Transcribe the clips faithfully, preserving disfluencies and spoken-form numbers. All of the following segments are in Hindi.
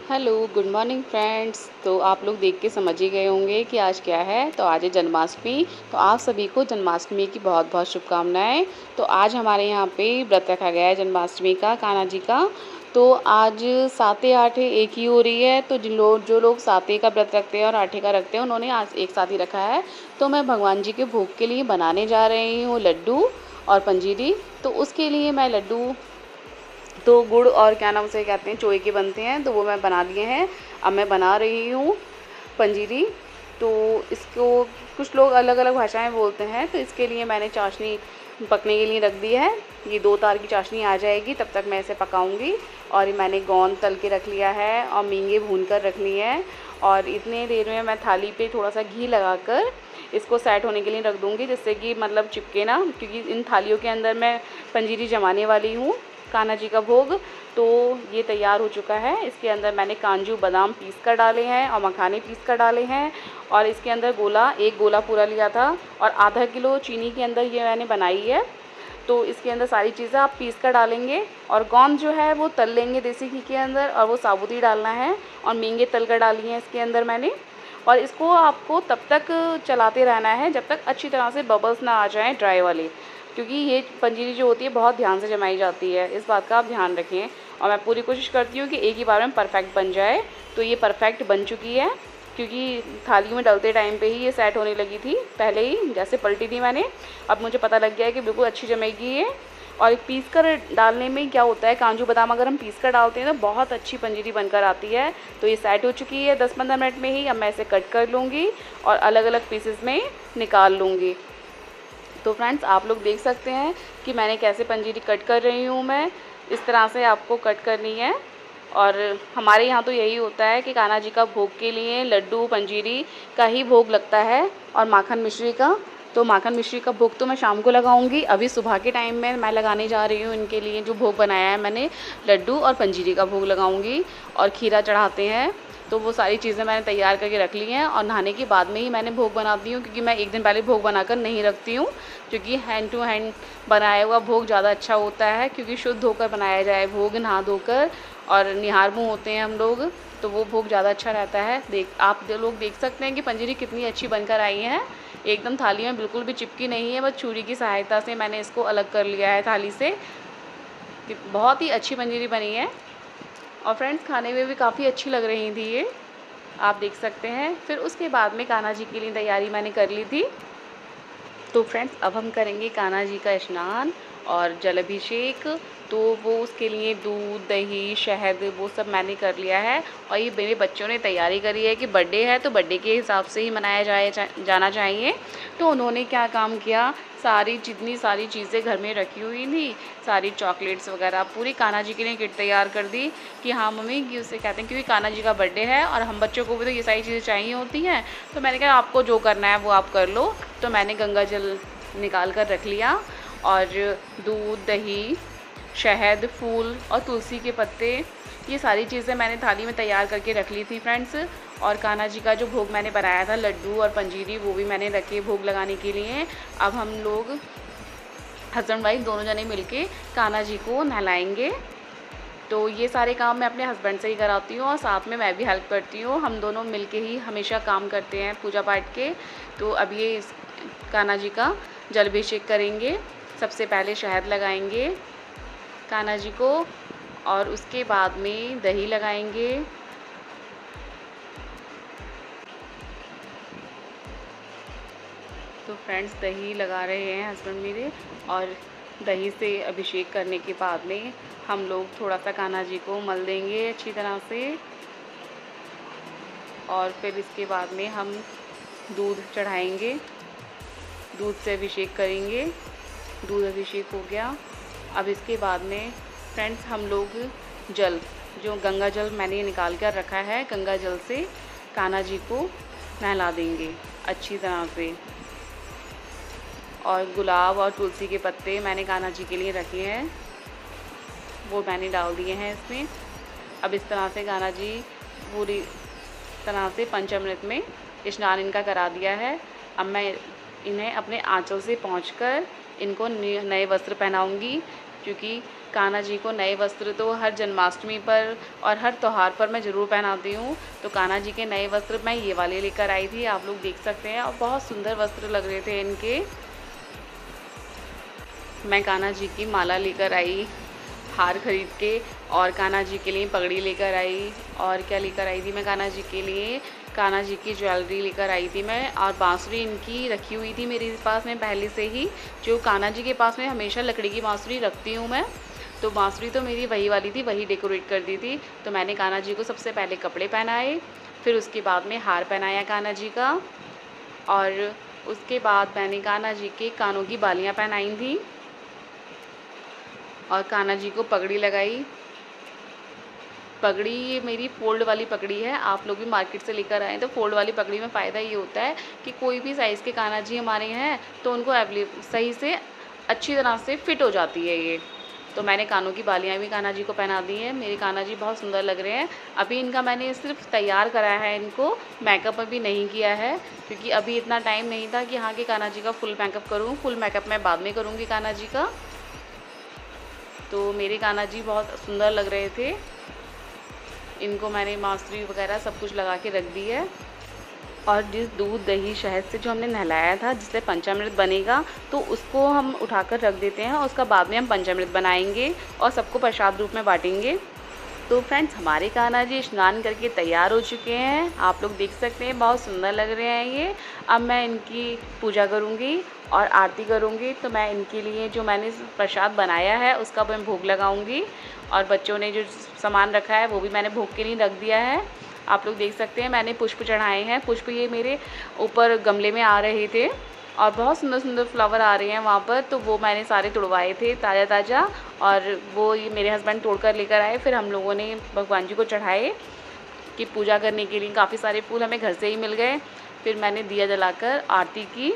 Hello, good morning friends. तो आप लोग देख के समझ ही गए होंगे कि आज क्या है। तो आज है जन्माष्टमी। तो आप सभी को जन्माष्टमी की बहुत बहुत शुभकामनाएं। तो आज हमारे यहाँ पे व्रत रखा गया है जन्माष्टमी का, कान्हा जी का। तो आज साते आठे एक ही हो रही है। तो जिन लोग जो लोग साते का व्रत रखते हैं और आठे का रखते हैं, उन्होंने आज एक साथ ही रखा है। तो मैं भगवान जी के भोग के लिए बनाने जा रही हूँ लड्डू और पंजीरी। तो उसके लिए मैं लड्डू तो गुड़ और क्या नाम से कहते हैं, चोई के बनते हैं, तो वो मैं बना लिए हैं। अब मैं बना रही हूँ पंजीरी। तो इसको कुछ लोग अलग अलग भाषाएं बोलते हैं। तो इसके लिए मैंने चाशनी पकने के लिए रख दी है। ये दो तार की चाशनी आ जाएगी, तब तक मैं इसे पकाऊंगी। और मैंने गोंद तल के रख लिया है और मींगे भून कर रख लिए हैं। और इतने देर में मैं थाली पे थोड़ा सा घी लगाकर इसको सेट होने के लिए रख दूँगी, जिससे कि मतलब चिपके ना, क्योंकि इन थालियों के अंदर मैं पंजीरी जमाने वाली हूँ, कान्हा जी का भोग। तो ये तैयार हो चुका है। इसके अंदर मैंने काजू बादाम पीस कर डाले हैं और मखाने पीस कर डाले हैं। और इसके अंदर गोला एक गोला पूरा लिया था और आधा किलो चीनी के अंदर ये मैंने बनाई है। तो इसके अंदर सारी चीज़ें आप पीस कर डालेंगे और गोंद जो है वो तल लेंगे देसी घी के अंदर, और वो साबुत ही डालना है। और मींगे तल कर डाली हैं इसके अंदर मैंने। और इसको आपको तब तक चलाते रहना है जब तक अच्छी तरह से बबल्स ना आ जाएँ ड्राई वाले, क्योंकि ये पंजीरी जो होती है बहुत ध्यान से जमाई जाती है। इस बात का आप ध्यान रखें। और मैं पूरी कोशिश करती हूँ कि एक ही बार में परफेक्ट बन जाए। तो ये परफेक्ट बन चुकी है, क्योंकि थाली में डालते टाइम पे ही ये सेट होने लगी थी, पहले ही जैसे पलटी थी मैंने। अब मुझे पता लग गया है कि बिल्कुल अच्छी जमेगी ये। और पीस कर डालने में क्या होता है, काजू बादाम अगर हम पीस कर डालते हैं तो बहुत अच्छी पंजीरी बनकर आती है। तो ये सेट हो चुकी है दस पंद्रह मिनट में ही। अब मैं इसे कट कर लूँगी और अलग अलग पीसेस में निकाल लूँगी। तो फ्रेंड्स, आप लोग देख सकते हैं कि मैंने कैसे पंजीरी कट कर रही हूँ। मैं इस तरह से आपको कट करनी है। और हमारे यहाँ तो यही होता है कि कान्हा जी का भोग के लिए लड्डू पंजीरी का ही भोग लगता है, और माखन मिश्री का। तो माखन मिश्री का भोग तो मैं शाम को लगाऊंगी। अभी सुबह के टाइम में मैं लगाने जा रही हूँ इनके लिए जो भोग बनाया है मैंने, लड्डू और पंजीरी का भोग लगाऊंगी। और खीरा चढ़ाते हैं। तो वो सारी चीज़ें मैंने तैयार करके रख ली हैं। और नहाने के बाद में ही मैंने भोग बनाती हूँ, क्योंकि मैं एक दिन पहले भोग बनाकर नहीं रखती हूँ। क्योंकि हैंड टू हैंड बनाया हुआ भोग ज़्यादा अच्छा होता है, क्योंकि शुद्ध होकर बनाया जाए भोग, नहा धोकर। और निहार मुँह होते हैं हम लोग, तो वो भोग ज़्यादा अच्छा रहता है। देख आप लोग देख सकते हैं कि पंजीरी कितनी अच्छी बनकर आई है। एकदम थाली में बिल्कुल भी चिपकी नहीं है, बस छुरी की सहायता से मैंने इसको अलग कर लिया है थाली से। बहुत ही अच्छी पंजीरी बनी है। और फ्रेंड्स, खाने में भी काफ़ी अच्छी लग रही थी ये, आप देख सकते हैं। फिर उसके बाद में कान्हा जी के लिए तैयारी मैंने कर ली थी। तो फ्रेंड्स, अब हम करेंगे कान्हा जी का स्नान और जल अभिषेक। तो वो उसके लिए दूध दही शहद वो सब मैंने कर लिया है। और ये मेरे बच्चों ने तैयारी करी है कि बर्थडे है तो बर्थडे के हिसाब से ही मनाया जाए जा, जाना चाहिए। तो उन्होंने क्या काम किया, सारी जितनी सारी चीज़ें घर में रखी हुई थी, सारी चॉकलेट्स वगैरह पूरी कान्हा जी के लिए किट तैयार कर दी कि हाँ मम्मी, कि उससे कहते हैं क्योंकि कान्हा जी का बर्थडे है और हम बच्चों को भी तो ये सारी चीज़ें चाहिए होती हैं। तो मैंने कहा आपको जो करना है वो आप कर लो। तो मैंने गंगा जल निकाल कर रख लिया, और दूध दही शहद फूल और तुलसी के पत्ते, ये सारी चीज़ें मैंने थाली में तैयार करके रख ली थी फ्रेंड्स। और कान्हा जी का जो भोग मैंने बनाया था लड्डू और पंजीरी, वो भी मैंने रखे भोग लगाने के लिए। अब हम लोग हस्बैंड वाइफ दोनों जने मिलके कान्हा जी को नहलाएंगे। तो ये सारे काम मैं अपने हस्बैंड से ही कराती हूँ और साथ में मैं भी हेल्प करती हूँ। हम दोनों मिलके ही हमेशा काम करते हैं पूजा पाठ के। तो अब ये कान्हा जी का जलाभिषेक करेंगे। सबसे पहले शहद लगाएंगे कान्हा जी को, और उसके बाद में दही लगाएंगे। तो फ्रेंड्स, दही लगा रहे हैं हस्बैंड मेरे। और दही से अभिषेक करने के बाद में हम लोग थोड़ा सा कान्हा जी को मल देंगे अच्छी तरह से। और फिर इसके बाद में हम दूध चढ़ाएंगे, दूध से अभिषेक करेंगे। दूध अभिषेक हो गया। अब इसके बाद में फ्रेंड्स, हम लोग जल जो गंगा जल मैंने निकाल कर रखा है, गंगा जल से कान्हा जी को नहला देंगे अच्छी तरह से। और गुलाब और तुलसी के पत्ते मैंने कान्हा जी के लिए रखे हैं, वो मैंने डाल दिए हैं इसमें। अब इस तरह से कान्हा जी पूरी तरह से पंचामृत में स्नान इनका करा दिया है। अब मैं इन्हें अपने आंचल से पहुँचकर इनको नए वस्त्र पहनाऊंगी, क्योंकि कान्हा जी को नए वस्त्र तो हर जन्माष्टमी पर और हर त्यौहार पर मैं ज़रूर पहनाती हूँ। तो कान्हा जी के नए वस्त्र मैं ये वाले लेकर आई थी, आप लोग देख सकते हैं, और बहुत सुंदर वस्त्र लग रहे थे इनके। मैं कान्हा जी की माला लेकर आई हार खरीद के, और कान्हा जी के लिए पगड़ी लेकर आई, और क्या लेकर आई थी मैं कान्हा जी के लिए, कान्हा जी की ज्वेलरी लेकर आई थी मैं, और बांसुरी इनकी रखी हुई थी मेरे पास में पहले से ही। जो कान्हा जी के पास में हमेशा लकड़ी की बांसुरी रखती हूँ मैं, तो बांसुरी तो मेरी वही वाली थी, वही डेकोरेट कर दी थी। तो मैंने कान्हा जी को सबसे पहले कपड़े पहनाए, फिर उसके बाद में हार पहनाया कान्हा जी का, और उसके बाद मैंने कान्हा जी के कानों की बालियाँ पहनाई थी, और कान्हा जी को पगड़ी लगाई। पगड़ी ये मेरी फ़ोल्ड वाली पगड़ी है, आप लोग भी मार्केट से लेकर आएँ। तो फ़ोल्ड वाली पगड़ी में फ़ायदा ये होता है कि कोई भी साइज़ के कान्हा जी हमारे हैं तो उनको अवेलेबल सही से अच्छी तरह से फिट हो जाती है ये। तो मैंने कानों की बालियाँ भी कान्हा जी को पहना दी हैं। मेरे कान्हा जी बहुत सुंदर लग रहे हैं। अभी इनका मैंने सिर्फ तैयार कराया है, इनको मेकअप अभी नहीं किया है, क्योंकि अभी इतना टाइम नहीं था कि हाँ कि कान्हा जी का फुल मेकअप करूँ। फुल मेकअप मैं बाद में करूँगी कान्हा जी का। तो मेरे कान्हा जी बहुत सुंदर लग रहे थे। इनको मैंने बांसुरी वगैरह सब कुछ लगा के रख दी है। और जिस दूध दही शहद से जो हमने नहलाया था, जिससे पंचामृत बनेगा, तो उसको हम उठाकर रख देते हैं, और उसका बाद में हम पंचामृत बनाएंगे और सबको प्रसाद रूप में बांटेंगे। तो फ्रेंड्स, हमारे कान्हा जी स्नान करके तैयार हो चुके हैं, आप लोग देख सकते हैं, बहुत सुंदर लग रहे हैं ये। अब मैं इनकी पूजा करूँगी और आरती करूँगी। तो मैं इनके लिए जो मैंने प्रसाद बनाया है उसका मैं भोग लगाऊँगी, और बच्चों ने जो सामान रखा है वो भी मैंने भोग के लिए रख दिया है। आप लोग देख सकते हैं मैंने पुष्प चढ़ाए हैं। पुष्प ये मेरे ऊपर गमले में आ रहे थे, और बहुत सुंदर सुंदर फ्लावर आ रहे हैं वहाँ पर, तो वो मैंने सारे तुड़वाए थे ताज़ा ताज़ा, और वो ये मेरे हस्बैंड तोड़ कर लेकर आए। फिर हम लोगों ने भगवान जी को चढ़ाए कि पूजा करने के लिए। काफ़ी सारे फूल हमें घर से ही मिल गए। फिर मैंने दिया जलाकर आरती की।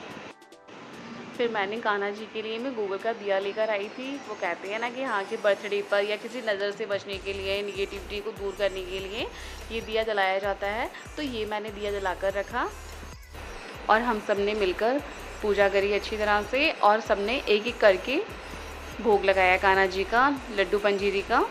फिर मैंने कान्हा जी के लिए मैं गोबर का दिया लेकर आई थी। वो कहते हैं ना कि हाँ कि बर्थडे पर या किसी नज़र से बचने के लिए, निगेटिविटी को दूर करने के लिए ये दिया जलाया जाता है। तो ये मैंने दिया जलाकर रखा, और हम सब ने मिलकर पूजा करी अच्छी तरह से, और सब ने एक एक करके भोग लगाया कान्हा जी का, लड्डू पंजीरी का।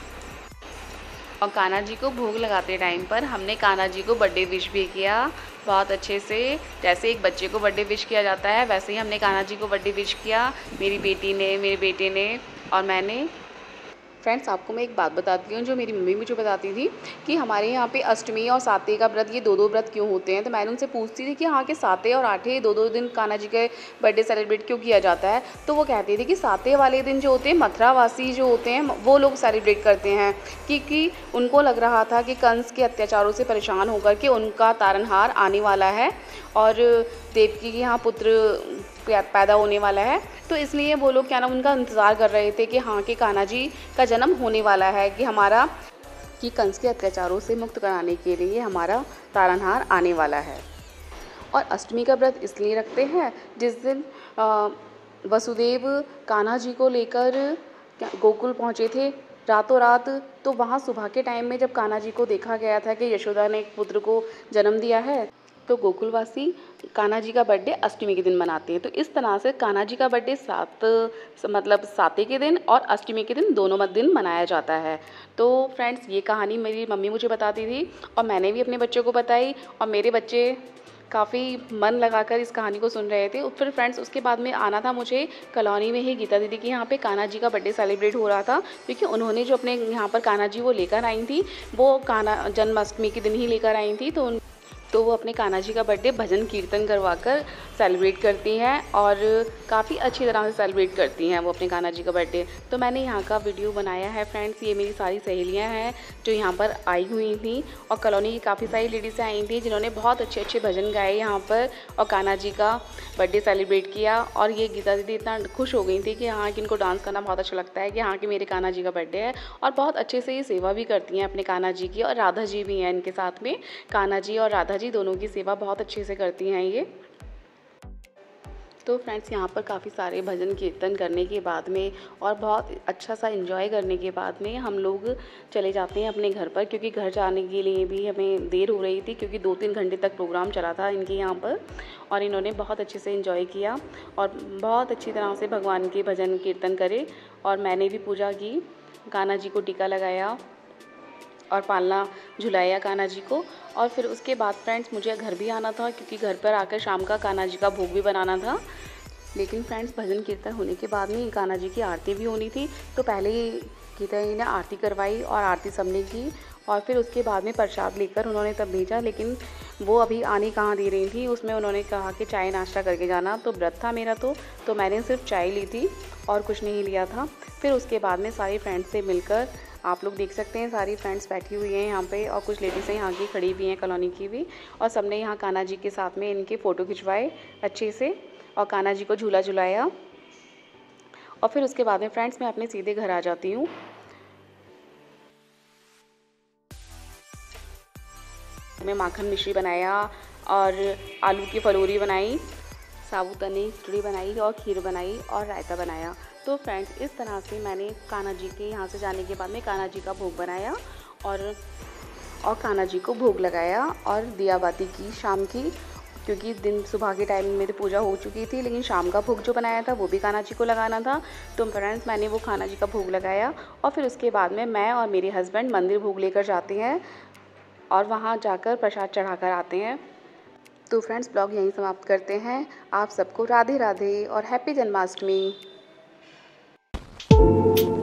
और कान्हा जी को भोग लगाते टाइम पर हमने कान्हा जी को बर्थडे विश भी किया बहुत अच्छे से। जैसे एक बच्चे को बर्थडे विश किया जाता है, वैसे ही हमने कान्हा जी को बर्थडे विश किया, मेरी बेटी ने, मेरे बेटे ने और मैंने। फ्रेंड्स, आपको मैं एक बात बताती हूँ जो मेरी मम्मी मुझे बताती थी कि हमारे यहाँ पे अष्टमी और सातवें का व्रत, ये दो दो व्रत क्यों होते हैं। तो मैंने उनसे पूछती थी कि हाँ कि सातवें और आठवें दो दो दिन कान्हा जी के बर्थडे सेलिब्रेट क्यों किया जाता है। तो वो कहती थी कि सातवें वाले दिन जो होते हैं मथुरावासी जो होते हैं वो लोग सेलिब्रेट करते हैं, क्योंकि उनको लग रहा था कि कंस के अत्याचारों से परेशान होकर के उनका तारनहार आने वाला है, और देवकी के यहाँ पुत्र पैदा होने वाला है। तो इसलिए वो लोग क्या नाम उनका इंतज़ार कर रहे थे कि हाँ कि कान्हा जी का जन्म होने वाला है, कि हमारा कि कंस के अत्याचारों से मुक्त कराने के लिए हमारा तारनहार आने वाला है। और अष्टमी का व्रत इसलिए रखते हैं जिस दिन वसुदेव कान्हा जी को लेकर गोकुल पहुँचे थे रातों रात। तो वहाँ सुबह के टाइम में जब कान्हा जी को देखा गया था कि यशोदा ने एक पुत्र को जन्म दिया है, तो गोकुलवासी कान्हा जी का बर्थडे अष्टमी के दिन मनाते हैं। तो इस तरह से कान्हा जी का बर्थडे सात मतलब सातवें के दिन और अष्टमी के दिन दोनों दिन मनाया जाता है। तो फ्रेंड्स, ये कहानी मेरी मम्मी मुझे बताती थी और मैंने भी अपने बच्चों को बताई, और मेरे बच्चे काफ़ी मन लगाकर इस कहानी को सुन रहे थे। फिर फ्रेंड्स, उसके बाद में आना था मुझे कॉलोनी में ही गीता दीदी के यहाँ पे कान्हा जी का बर्थडे सेलिब्रेट हो रहा था, क्योंकि उन्होंने जो अपने यहाँ पर कान्हा जी वो लेकर आई थी, वो कान्हा जन्माष्टमी के दिन ही लेकर आई थी। तो तो वो अपने कान्हा जी का बर्थडे भजन कीर्तन करवा कर सेलिब्रेट करती हैं, और काफ़ी अच्छी तरह से सेलिब्रेट करती हैं वो अपने कान्हा जी का बर्थडे। तो मैंने यहाँ का वीडियो बनाया है फ्रेंड्स। ये मेरी सारी सहेलियाँ हैं जो यहाँ पर आई हुई थी, और कॉलोनी की काफ़ी सारी लेडीज़ आई थी जिन्होंने बहुत अच्छे अच्छे भजन गाए यहाँ पर और कान्हा जी का बर्थडे सेलिब्रेट किया। और ये गीता दीदी इतना खुश हो गई थी कि हाँ कि इनको डांस करना बहुत अच्छा लगता है, कि हाँ कि मेरे कान्हा जी का बर्थडे है, और बहुत अच्छे से ये सेवा भी करती हैं अपने कान्हा जी की। और राधा जी भी हैं इनके साथ में, कान्हा जी और राधा जी दोनों की सेवा बहुत अच्छे से करती हैं ये। तो फ्रेंड्स यहाँ पर काफ़ी सारे भजन कीर्तन करने के बाद में और बहुत अच्छा सा एंजॉय करने के बाद में हम लोग चले जाते हैं अपने घर पर, क्योंकि घर जाने के लिए भी हमें देर हो रही थी, क्योंकि दो तीन घंटे तक प्रोग्राम चला था इनके यहाँ पर और इन्होंने बहुत अच्छे से एंजॉय किया और बहुत अच्छी तरह से भगवान के भजन कीर्तन करे। और मैंने भी पूजा की, कान्हा जी को टीका लगाया और पालना झुलाया कान्हा जी को। और फिर उसके बाद फ्रेंड्स मुझे घर भी आना था, क्योंकि घर पर आकर शाम का कान्हा जी का भोग भी बनाना था। लेकिन फ्रेंड्स भजन कीर्तन होने के बाद में कान्हा जी की आरती भी होनी थी, तो पहले कीर्तन ने आरती करवाई और आरती सबने की और फिर उसके बाद में प्रसाद लेकर उन्होंने तब भेजा। लेकिन वो अभी आने कहाँ दे रही थी, उसमें उन्होंने कहा कि चाय नाश्ता करके जाना। तो व्रत था मेरा तो तो मैंने सिर्फ चाय ली थी और कुछ नहीं लिया था। फिर उसके बाद में सारी फ्रेंड्स से मिलकर, आप लोग देख सकते हैं सारी फ्रेंड्स बैठी हुई हैं यहाँ पे और कुछ लेडीज़ें यहाँ की खड़ी भी हैं कॉलोनी की भी, और सबने यहाँ कान्हा जी के साथ में इनके फ़ोटो खिंचवाए अच्छे से और कान्हा जी को झूला झुलाया। और फिर उसके बाद में फ्रेंड्स मैं अपने सीधे घर आ जाती हूँ। मैं माखन मिश्री बनाया और आलू की फलूरी बनाई, साबूदाने खिचड़ी बनाई और खीर बनाई और रायता बनाया। तो फ्रेंड्स इस तरह से मैंने कान्हा जी के यहाँ से जाने के बाद में कान्हा जी का भोग बनाया और और कान्हा जी को भोग लगाया और दिया बाती की शाम की, क्योंकि दिन सुबह के टाइम में तो पूजा हो चुकी थी, लेकिन शाम का भोग जो बनाया था वो भी कान्हा जी को लगाना था। तो फ्रेंड्स मैंने वो कान्हा जी का भोग लगाया और फिर उसके बाद में मैं और मेरे हस्बैंड मंदिर भोग लेकर जाते हैं और वहाँ जाकर प्रसाद चढ़ाकर आते हैं। तो फ्रेंड्स ब्लॉग यहीं समाप्त करते हैं। आप सबको राधे राधे और हैप्पी जन्माष्टमी।